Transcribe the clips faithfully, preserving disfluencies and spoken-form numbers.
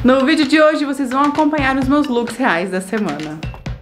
No vídeo de hoje vocês vão acompanhar os meus looks reais da semana.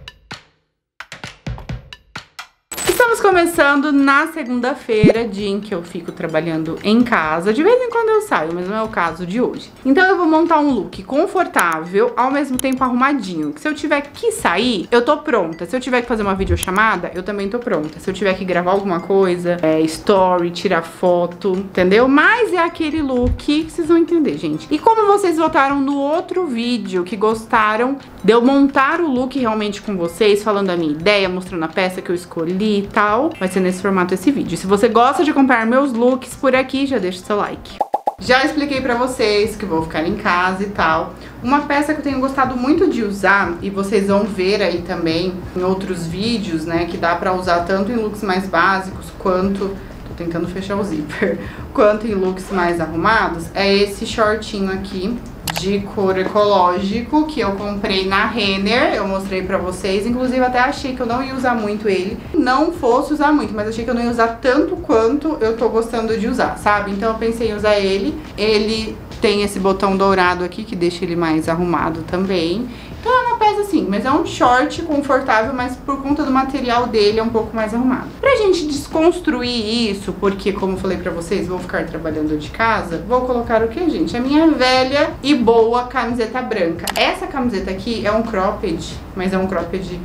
Estamos começando na segunda-feira, dia em que eu fico trabalhando em casa. De vez em quando eu saio, mas não é o caso de hoje. Então eu vou montar um look confortável, ao mesmo tempo arrumadinho. Que se eu tiver que sair, eu tô pronta. Se eu tiver que fazer uma videochamada, eu também tô pronta. Se eu tiver que gravar alguma coisa, é, story, tirar foto, entendeu? Mas é aquele look que vocês vão entender, gente. E como vocês votaram no outro vídeo que gostaram de eu montar o look realmente com vocês, falando a minha ideia, mostrando a peça que eu escolhi e tal, vai ser nesse formato esse vídeo. Se você gosta de acompanhar meus looks por aqui, já deixa o seu like. Já expliquei pra vocês que vou ficar em casa e tal. Uma peça que eu tenho gostado muito de usar, e vocês vão ver aí também em outros vídeos, né, que dá pra usar tanto em looks mais básicos quanto... tô tentando fechar o zíper. Quanto em looks mais arrumados, é esse shortinho aqui de couro ecológico que eu comprei na Renner. Eu mostrei pra vocês, inclusive até achei que eu não ia usar muito ele, não fosse usar muito, mas achei que eu não ia usar tanto quanto eu tô gostando de usar, sabe? Então eu pensei em usar ele. Ele tem esse botão dourado aqui que deixa ele mais arrumado também. Então é uma peça assim, mas é um short confortável, mas por conta do material dele é um pouco mais arrumado. Pra gente desconstruir isso, porque como eu falei pra vocês, vou ficar trabalhando de casa, vou colocar o que, gente? A minha velha e boa camiseta branca. Essa camiseta aqui é um cropped, mas é um cropped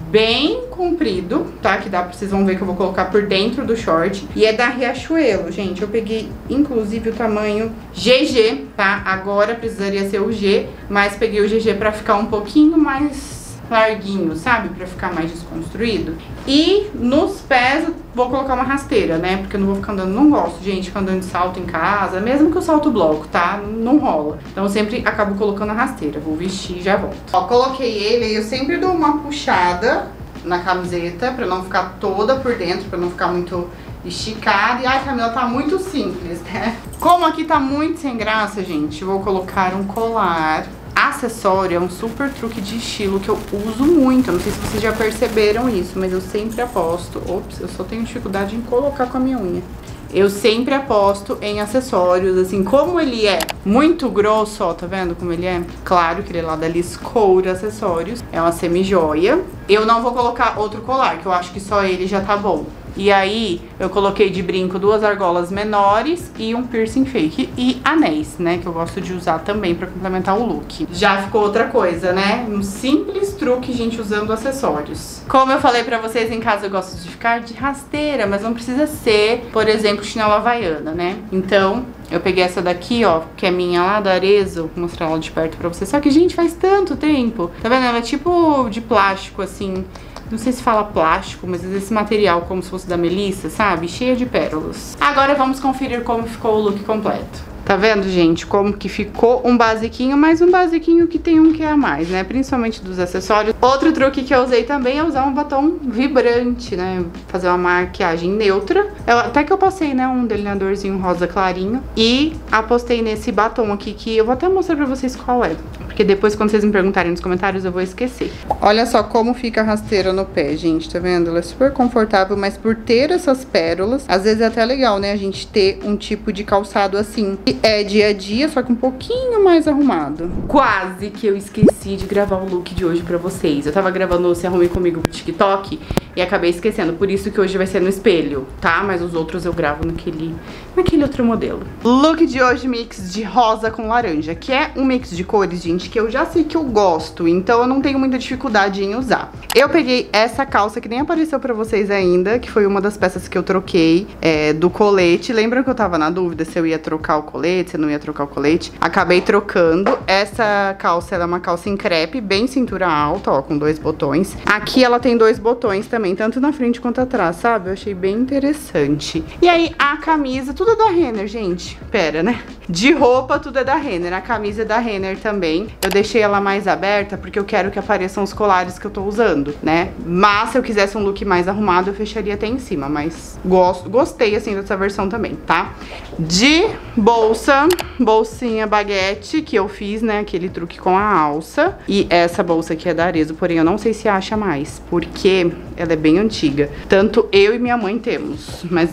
bem comprido, tá? Que dá pra, vocês vão ver que eu vou colocar por dentro do short. E é da Riachuelo, gente. Eu peguei, inclusive, o tamanho G G, tá? Agora precisaria ser o G, mas peguei o G G pra ficar um pouquinho mais larguinho, sabe? Pra ficar mais desconstruído. E nos pés eu vou colocar uma rasteira, né? Porque eu não vou ficar andando, não gosto, gente, ficar andando de salto em casa, mesmo que eu salto bloco, tá? Não rola. Então eu sempre acabo colocando a rasteira. Vou vestir e já volto. Ó, coloquei ele, eu sempre dou uma puxada na camiseta pra não ficar toda por dentro, pra não ficar muito esticada. E ai, Camila, tá muito simples, né? Como aqui tá muito sem graça, gente, eu vou colocar um colar. Acessório é um super truque de estilo que eu uso muito. Eu não sei se vocês já perceberam isso, mas eu sempre aposto... Ops, eu só tenho dificuldade em colocar com a minha unha. Eu sempre aposto em acessórios, assim, como ele é muito grosso, ó, tá vendo como ele é? Claro que ele é lá da Liz Coure Acessórios, é uma semi-joia. Eu não vou colocar outro colar, que eu acho que só ele já tá bom. E aí, eu coloquei de brinco duas argolas menores e um piercing fake e anéis, né? Que eu gosto de usar também pra complementar o look. Já ficou outra coisa, né? Um simples truque, gente, usando acessórios. Como eu falei pra vocês, em casa eu gosto de ficar de rasteira, mas não precisa ser, por exemplo, chinelo havaiana, né? Então, eu peguei essa daqui, ó, que é minha lá da Arezzo. Vou mostrar ela de perto pra vocês. Só que, gente, faz tanto tempo. Tá vendo? Ela é tipo de plástico, assim... Não sei se fala plástico, mas esse material como se fosse da Melissa, sabe? Cheia de pérolas. Agora vamos conferir como ficou o look completo. Tá vendo, gente, como que ficou um basiquinho, mas um basiquinho que tem um que é a mais, né? Principalmente dos acessórios. Outro truque que eu usei também é usar um batom vibrante, né? Fazer uma maquiagem neutra. Eu, até que eu passei, né, um delineadorzinho rosa clarinho. E apostei nesse batom aqui, que eu vou até mostrar pra vocês qual é. Porque depois, quando vocês me perguntarem nos comentários, eu vou esquecer. Olha só como fica a rasteira no pé, gente, tá vendo? Ela é super confortável, mas por ter essas pérolas, às vezes é até legal, né? A gente ter um tipo de calçado assim, que é dia a dia, só que um pouquinho mais arrumado. Quase que eu esqueci de gravar o look de hoje pra vocês. Eu tava gravando o Se Arrume Comigo pro TikTok e acabei esquecendo. Por isso que hoje vai ser no espelho, tá? Mas os outros eu gravo naquele, naquele outro modelo. Look de hoje, mix de rosa com laranja, que é um mix de cores, gente, que eu já sei que eu gosto, então eu não tenho muita dificuldade em usar. Eu peguei essa calça que nem apareceu pra vocês ainda, que foi uma das peças que eu troquei é, do colete. Lembram que eu tava na dúvida se eu ia trocar o colete, se eu não ia trocar o colete? Acabei trocando. Essa calça, ela é uma calça em crepe, bem cintura alta, ó, com dois botões. Aqui ela tem dois botões também, tanto na frente quanto atrás, sabe? Eu achei bem interessante. E aí, a camisa, tudo é da Renner, gente. Pera, né? De roupa, tudo é da Renner. A camisa é da Renner também. Eu deixei ela mais aberta porque eu quero que apareçam os colares que eu tô usando, né? Mas se eu quisesse um look mais arrumado, eu fecharia até em cima. Mas gosto, gostei, assim, dessa versão também, tá? De bolsa, bolsinha baguete, que eu fiz, né? Aquele truque com a alça. E essa bolsa aqui é da Arezzo, porém eu não sei se acha mais, porque ela é bem antiga. Tanto eu e minha mãe temos, mas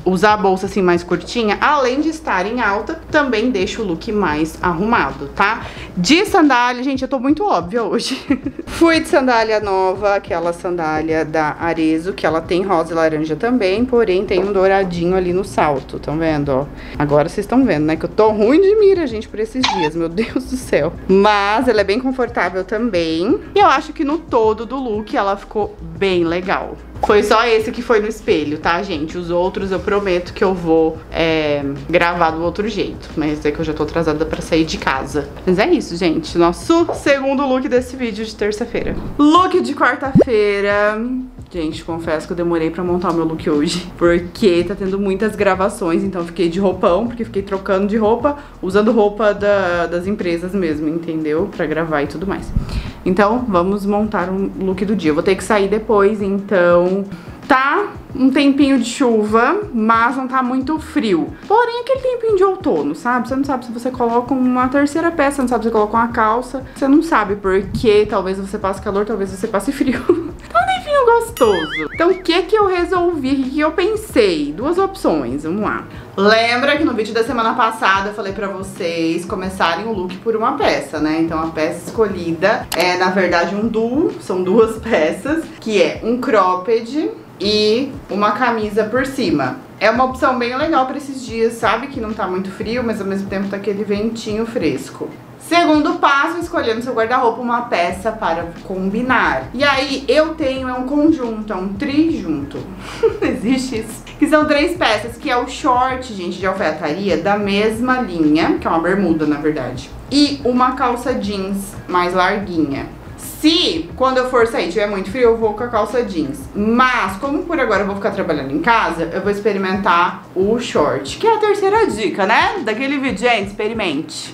usar a bolsa assim mais curtinha, além de estar em alta, também deixa o look mais arrumado, tá? De sandália, gente, eu tô muito óbvia hoje. Fui de sandália nova, aquela sandália da Arezzo, que ela tem rosa e laranja também, porém tem um douradinho ali no salto, tão vendo, ó? Agora vocês estão vendo, né, que eu tô ruim de mira, gente, por esses dias, meu Deus do céu. Mas ela é bem confortável também, e eu acho que no todo do look ela ficou bem legal. Foi só esse que foi no espelho, tá, gente? Os outros eu prometo que eu vou é, gravar do outro jeito. Mas é que eu já tô atrasada pra sair de casa. Mas é isso, gente. Nosso segundo look desse vídeo de terça-feira. Look de quarta-feira. Gente, confesso que eu demorei pra montar o meu look hoje, porque tá tendo muitas gravações, então eu fiquei de roupão, porque fiquei trocando de roupa, usando roupa da, das empresas mesmo, entendeu? Pra gravar e tudo mais. Então, vamos montar um look do dia. Eu vou ter que sair depois, então... Tá um tempinho de chuva, mas não tá muito frio. Porém, aquele tempinho de outono, sabe? Você não sabe se você coloca uma terceira peça, você não sabe se você coloca uma calça. Você não sabe porque talvez você passe calor, talvez você passe frio. Tá um tempinho gostoso. Então, o que que eu resolvi? O que que eu pensei? Duas opções, vamos lá. Lembra que no vídeo da semana passada eu falei pra vocês começarem o look por uma peça, né? Então a peça escolhida é, na verdade, um duo. São duas peças, que é um cropped e uma camisa por cima. É uma opção bem legal pra esses dias, sabe? Que não tá muito frio, mas ao mesmo tempo tá aquele ventinho fresco. Segundo passo, escolher no seu guarda-roupa uma peça para combinar. E aí, eu tenho é um conjunto, é um trijunto. Existe isso. Que são três peças, que é o short, gente, de alfaiataria da mesma linha, que é uma bermuda, na verdade. E uma calça jeans mais larguinha. Se, quando eu for sair, tiver muito frio, eu vou com a calça jeans. Mas, como por agora eu vou ficar trabalhando em casa, eu vou experimentar o short. Que é a terceira dica, né? Daquele vídeo, gente, experimente.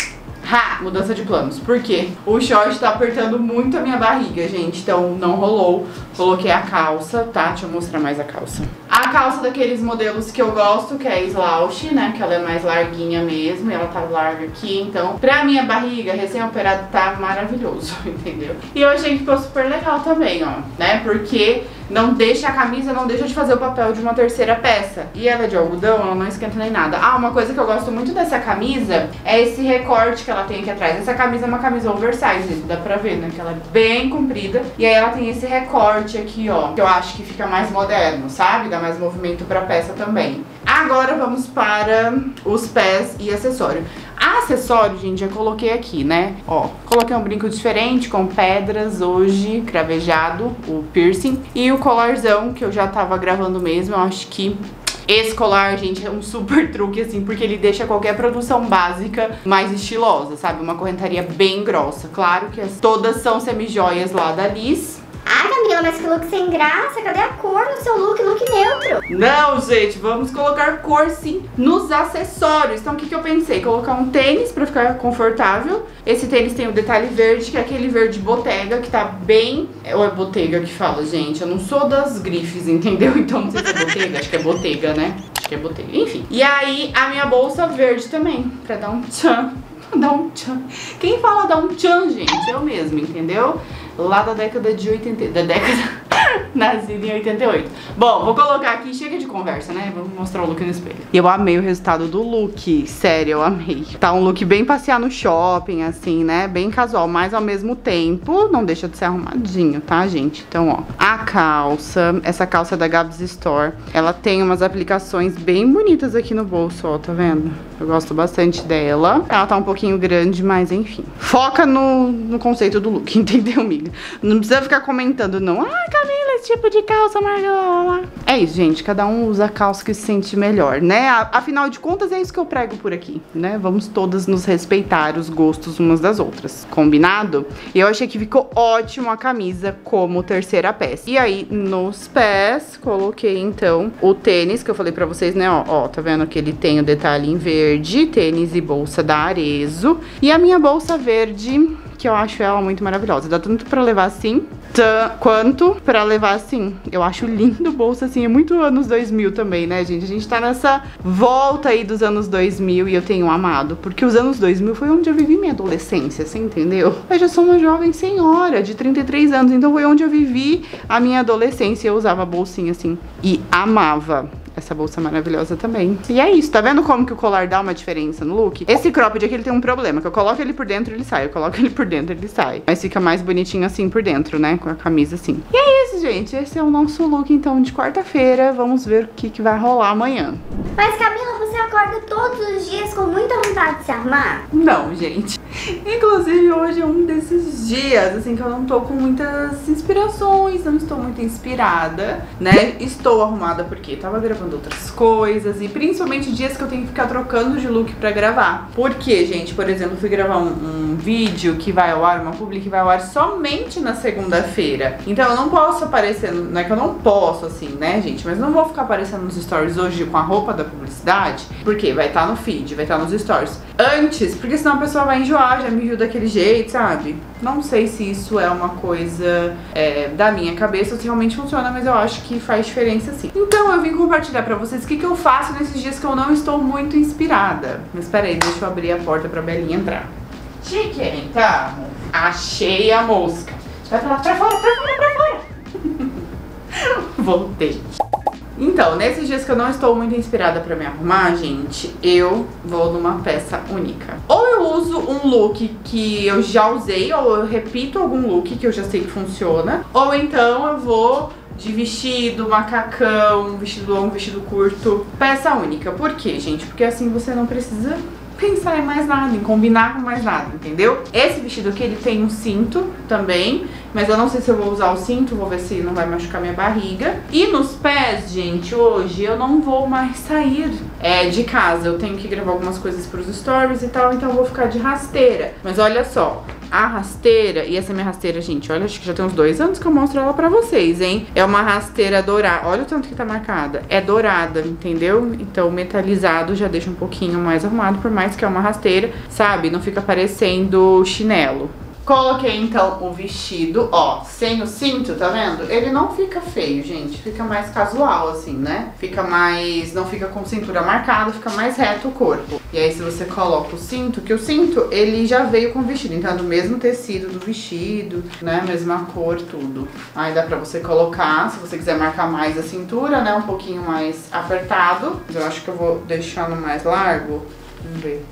Ha! Mudança de planos. Por quê? O short tá apertando muito a minha barriga, gente. Então não rolou. Coloquei a calça, tá? Deixa eu mostrar mais a calça. A calça daqueles modelos que eu gosto, que é a slouch, né? Que ela é mais larguinha mesmo. E ela tá larga aqui. Então, pra minha barriga recém-operada, tá maravilhoso, entendeu? E eu achei que ficou super legal também, ó. Né? Porque não deixa a camisa, não deixa de fazer o papel de uma terceira peça. E ela é de algodão, ela não esquenta nem nada. Ah, uma coisa que eu gosto muito dessa camisa é esse recorte que ela tem aqui atrás. Essa camisa é uma camisa oversize, dá pra ver, né? Que ela é bem comprida. E aí ela tem esse recorte aqui, ó, que eu acho que fica mais moderno, sabe? Dá mais movimento pra peça também. Agora vamos para os pés e acessório. Acessório, gente, já coloquei aqui, né? Ó, coloquei um brinco diferente com pedras hoje, cravejado, o piercing. E o colarzão, que eu já tava gravando mesmo, eu acho que... Esse colar, gente, é um super truque, assim, porque ele deixa qualquer produção básica mais estilosa, sabe? Uma correntaria bem grossa. Claro que as, todas são semi-joias lá da Liz. Ai, Camila, mas que look sem graça. Cadê a cor no seu look? Look neutro. Não, gente, vamos colocar cor, sim, nos acessórios. Então, o que que eu pensei? Colocar um tênis pra ficar confortável. Esse tênis tem o detalhe verde, que é aquele verde botega, que tá bem... Ou é botega que fala, gente? Eu não sou das grifes, entendeu? Então, não sei se é botega. Acho que é botega, né? Acho que é botega. Enfim. E aí, a minha bolsa verde também, pra dar um tchan. Dar um tchan. Quem fala dar um tchan, gente? Eu mesmo, entendeu? Lá da década de oitenta, da década nascida em oitenta e oito. Bom, vou colocar aqui, chega de conversa, né? Vamos mostrar o look no espelho. E eu amei o resultado do look, sério, eu amei. Tá um look bem passear no shopping, assim, né? Bem casual, mas ao mesmo tempo não deixa de ser arrumadinho, tá, gente? Então, ó, a calça, essa calça da Gabs Store, ela tem umas aplicações bem bonitas aqui no bolso, ó, tá vendo? Eu gosto bastante dela. Ela tá um pouquinho grande, mas enfim. Foca no, no conceito do look, entendeu, amiga? Não precisa ficar comentando, não. Ah, Camila, esse tipo de calça, Marga. É isso, gente. Cada um usa a calça que se sente melhor, né? Afinal de contas, é isso que eu prego por aqui, né? Vamos todas nos respeitar os gostos umas das outras. Combinado? E eu achei que ficou ótimo a camisa como terceira peça. E aí, nos pés, coloquei, então, o tênis, que eu falei pra vocês, né? Ó, ó, tá vendo que ele tem o detalhe em verde, tênis e bolsa da Arezzo. E a minha bolsa verde, que eu acho ela muito maravilhosa. Dá tanto pra levar assim, quanto pra levar assim. Eu acho lindo bolsa assim, é muito anos dois mil também, né, gente? A gente tá nessa volta aí dos anos dois mil e eu tenho amado. Porque os anos dois mil foi onde eu vivi minha adolescência, você entendeu? Eu já sou uma jovem senhora de trinta e três anos, então foi onde eu vivi a minha adolescência. Eu usava bolsinha assim e amava essa bolsa maravilhosa também. E é isso, tá vendo como que o colar dá uma diferença no look? Esse cropped aqui, ele tem um problema, que eu coloco ele por dentro, ele sai. Eu coloco ele por dentro, ele sai. Mas fica mais bonitinho assim por dentro, né? Com a camisa assim. E é isso, gente. Esse é o nosso look, então, de quarta-feira. Vamos ver o que, que vai rolar amanhã. Mas, Camila, você acorda todos os dias com muita vontade de se arrumar? Não, gente. Inclusive, hoje é um desses dias, assim, que eu não tô com muitas inspirações, não estou muito inspirada, né? Estou arrumada porque tava gravando outras coisas e principalmente dias que eu tenho que ficar trocando de look pra gravar. Porque, gente, por exemplo, eu fui gravar um, um vídeo que vai ao ar, uma publi que vai ao ar somente na segunda-feira. Então eu não posso aparecer, não é que eu não posso, assim, né, gente? Mas não vou ficar aparecendo nos stories hoje com a roupa da publicidade, porque vai estar no feed, vai estar nos stories. Antes, porque senão a pessoa vai enjoar, já me viu daquele jeito, sabe? Não sei se isso é uma coisa é, da minha cabeça ou se realmente funciona, mas eu acho que faz diferença sim. Então eu vim compartilhar pra vocês o que, que eu faço nesses dias que eu não estou muito inspirada. Mas peraí, deixa eu abrir a porta pra Belinha entrar. Chique, então, achei a mosca. Vai pra lá, pra fora, pra fora, pra fora. Voltei. Então, nesses dias que eu não estou muito inspirada pra me arrumar, gente, eu vou numa peça única. Ou eu uso um look que eu já usei, ou eu repito algum look que eu já sei que funciona, ou então eu vou de vestido, macacão, vestido longo, vestido curto, peça única. Por quê, gente? Porque assim você não precisa pensar em mais nada, em combinar com mais nada, entendeu? Esse vestido aqui, ele tem um cinto também, mas eu não sei se eu vou usar o cinto, vou ver se não vai machucar minha barriga. E nos pés, gente, hoje eu não vou mais sair é, de casa. Eu tenho que gravar algumas coisas pros stories e tal, então eu vou ficar de rasteira. Mas olha só, a rasteira, e essa minha rasteira, gente, olha, acho que já tem uns dois anos que eu mostro ela pra vocês, hein? É uma rasteira dourada, olha o tanto que tá marcada. É dourada, entendeu? Então metalizado já deixa um pouquinho mais arrumado, por mais que é uma rasteira, sabe? Não fica parecendo chinelo. Coloquei então o vestido, ó, sem o cinto, tá vendo? Ele não fica feio, gente, fica mais casual assim, né? Fica mais, não fica com cintura marcada, fica mais reto o corpo. E aí se você coloca o cinto, que o cinto, ele já veio com o vestido, então é do mesmo tecido do vestido, né? Mesma cor, tudo. Aí dá pra você colocar, se você quiser marcar mais a cintura, né? Um pouquinho mais apertado. Eu acho que eu vou deixar no mais largo, vamos ver.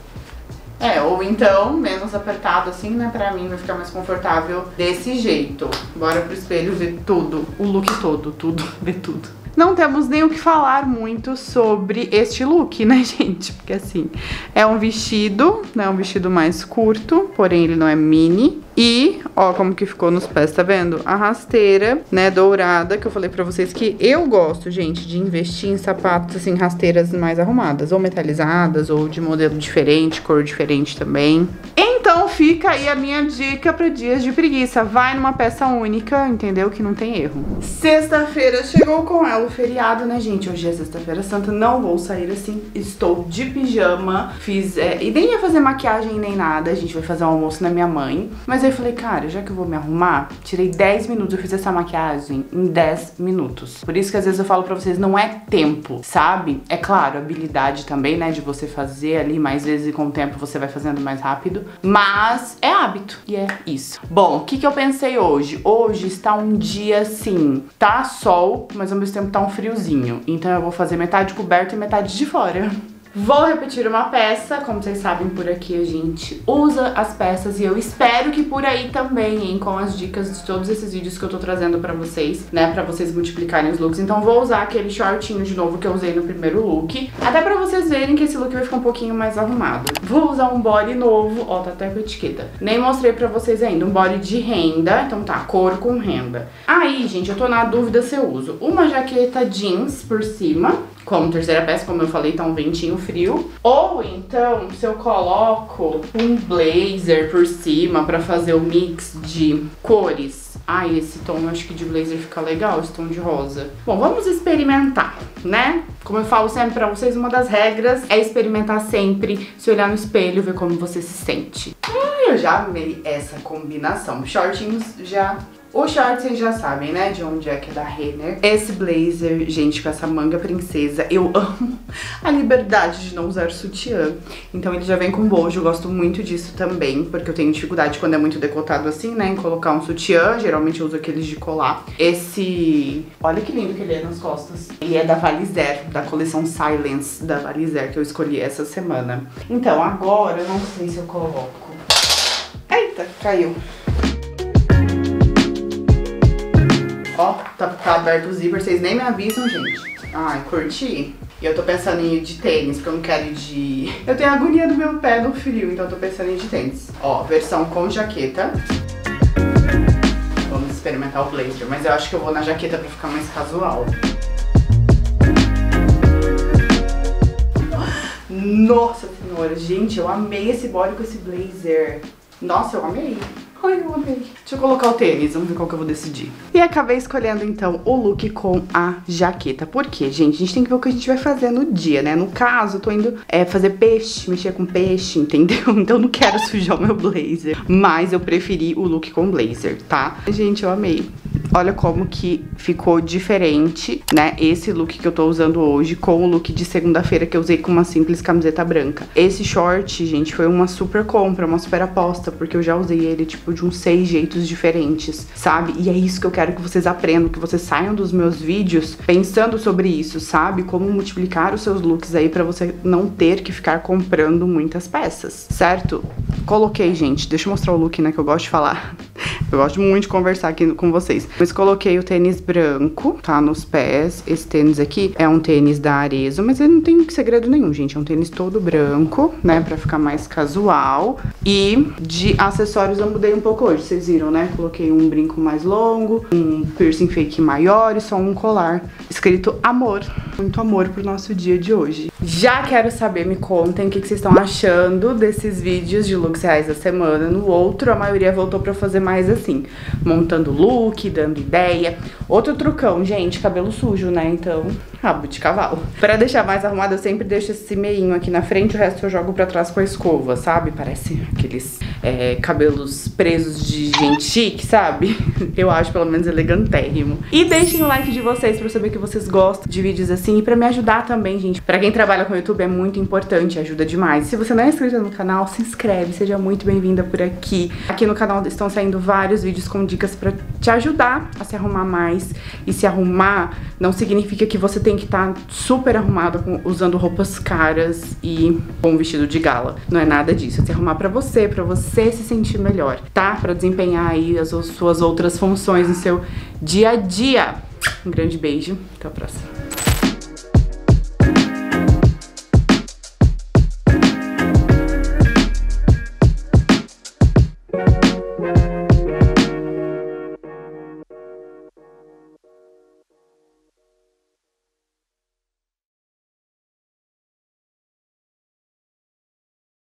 É, ou então, menos apertado assim, né, pra mim vai ficar mais confortável desse jeito. Bora pro espelho ver tudo, o look todo, tudo, ver tudo. Não temos nem o que falar muito sobre este look, né, gente? Porque assim, é um vestido, né, um vestido mais curto, porém ele não é mini. E, ó, como que ficou nos pés, tá vendo? A rasteira, né, dourada, que eu falei pra vocês que eu gosto, gente, de investir em sapatos, assim, rasteiras mais arrumadas. Ou metalizadas, ou de modelo diferente, cor diferente também. Então fica aí a minha dica pra dias de preguiça. Vai numa peça única, entendeu? Que não tem erro. Sexta-feira chegou com ela o feriado, né, gente? Hoje é sexta-feira santa, não vou sair assim. Estou de pijama, fiz... É, e nem ia fazer maquiagem nem nada, a gente vai fazer um almoço na minha mãe. Mas aí eu falei, cara, já que eu vou me arrumar, tirei dez minutos, eu fiz essa maquiagem em dez minutos. Por isso que às vezes eu falo pra vocês, não é tempo, sabe? É claro, habilidade também, né, de você fazer ali mais vezes e com o tempo você vai fazendo mais rápido. Mas é hábito, e é isso. Bom, o que que eu pensei hoje? Hoje está um dia assim, tá sol, mas ao mesmo tempo tá um friozinho. Então eu vou fazer metade coberto e metade de fora. Vou repetir uma peça, como vocês sabem, por aqui a gente usa as peças e eu espero que por aí também, hein, com as dicas de todos esses vídeos que eu tô trazendo pra vocês, né, pra vocês multiplicarem os looks. Então vou usar aquele shortinho de novo que eu usei no primeiro look, até pra vocês verem que esse look vai ficar um pouquinho mais arrumado. Vou usar um body novo, ó, tá até com etiqueta. Nem mostrei pra vocês ainda, um body de renda, então tá, couro com renda. Aí, gente, eu tô na dúvida se eu uso uma jaqueta jeans por cima, como terceira peça, como eu falei, tá um ventinho frio. Ou então, se eu coloco um blazer por cima pra fazer o mix de cores. Ai, esse tom, eu acho que de blazer fica legal, esse tom de rosa. Bom, vamos experimentar, né? Como eu falo sempre pra vocês, uma das regras é experimentar sempre, se olhar no espelho, ver como você se sente. Ai, eu já amei essa combinação. Shortinhos já O short vocês já sabem, né, de onde é que é da Renner. Esse blazer, gente, com essa manga princesa, eu amo a liberdade de não usar sutiã. Então ele já vem com bojo, eu gosto muito disso também, porque eu tenho dificuldade quando é muito decotado assim, né, em colocar um sutiã. Geralmente eu uso aqueles de colar. Esse, olha que lindo que ele é nas costas. Ele é da Valizer, da coleção Silence da Valizer, que eu escolhi essa semana. Então agora eu não sei se eu coloco. Eita, caiu. Ó, tá, tá aberto o zíper, vocês nem me avisam, gente. Ai, curti. E eu tô pensando em ir de tênis, porque eu não quero ir de... Eu tenho agonia do meu pé no frio, então eu tô pensando em ir de tênis. Ó, versão com jaqueta. Vamos experimentar o blazer, mas eu acho que eu vou na jaqueta pra ficar mais casual. Nossa senhora, gente, eu amei esse body com esse blazer. Nossa, eu amei. Ai, eu amei. Deixa eu colocar o tênis, vamos ver qual que eu vou decidir. E acabei escolhendo, então, o look com a jaqueta. Por quê, gente? A gente tem que ver o que a gente vai fazer no dia, né? No caso, eu tô indo é, fazer peixe, mexer com peixe, entendeu? Então eu não quero sujar o meu blazer. Mas eu preferi o look com blazer, tá? Gente, eu amei. Olha como que ficou diferente, né, esse look que eu tô usando hoje com o look de segunda-feira que eu usei com uma simples camiseta branca. Esse short, gente, foi uma super compra, uma super aposta, porque eu já usei ele, tipo, de uns seis jeitos diferentes, sabe? E é isso que eu quero que vocês aprendam, que vocês saiam dos meus vídeos pensando sobre isso, sabe? Como multiplicar os seus looks aí pra você não ter que ficar comprando muitas peças, certo? Coloquei, gente, deixa eu mostrar o look, né, que eu gosto de falar. Eu gosto muito de conversar aqui com vocês. Mas coloquei o tênis branco, tá, nos pés. Esse tênis aqui é um tênis da Arezzo, mas ele não tem segredo nenhum, gente. É um tênis todo branco, né, pra ficar mais casual. E de acessórios eu mudei um pouco hoje, vocês viram, né? Coloquei um brinco mais longo, um piercing fake maior e só um colar escrito amor. Muito amor pro nosso dia de hoje. Já quero saber, me contem o que, que vocês estão achando desses vídeos de looks reais da semana. No outro, a maioria voltou pra fazer mais assim, montando look, dando ideia. Outro trucão, gente, cabelo sujo, né? Então, rabo de cavalo. Pra deixar mais arrumado, eu sempre deixo esse meinho aqui na frente, o resto eu jogo pra trás com a escova, sabe? Parece aqueles é, cabelos presos de gente chique, sabe? Eu acho, pelo menos, elegantérrimo. E deixem o like de vocês pra eu saber que vocês gostam de vídeos assim e pra me ajudar também, gente. Pra quem trabalha com o YouTube é muito importante, ajuda demais. Se você não é inscrito no canal, se inscreve, seja muito bem-vinda por aqui. Aqui no canal estão saindo vários vídeos com dicas pra te ajudar a se arrumar mais. E se arrumar não significa que você tem que estar super arrumada com, usando roupas caras e com um vestido de gala. Não é nada disso. É se arrumar pra você, pra você se sentir melhor, tá? Pra desempenhar aí as suas outras funções no seu dia a dia. Um grande beijo. Até a próxima.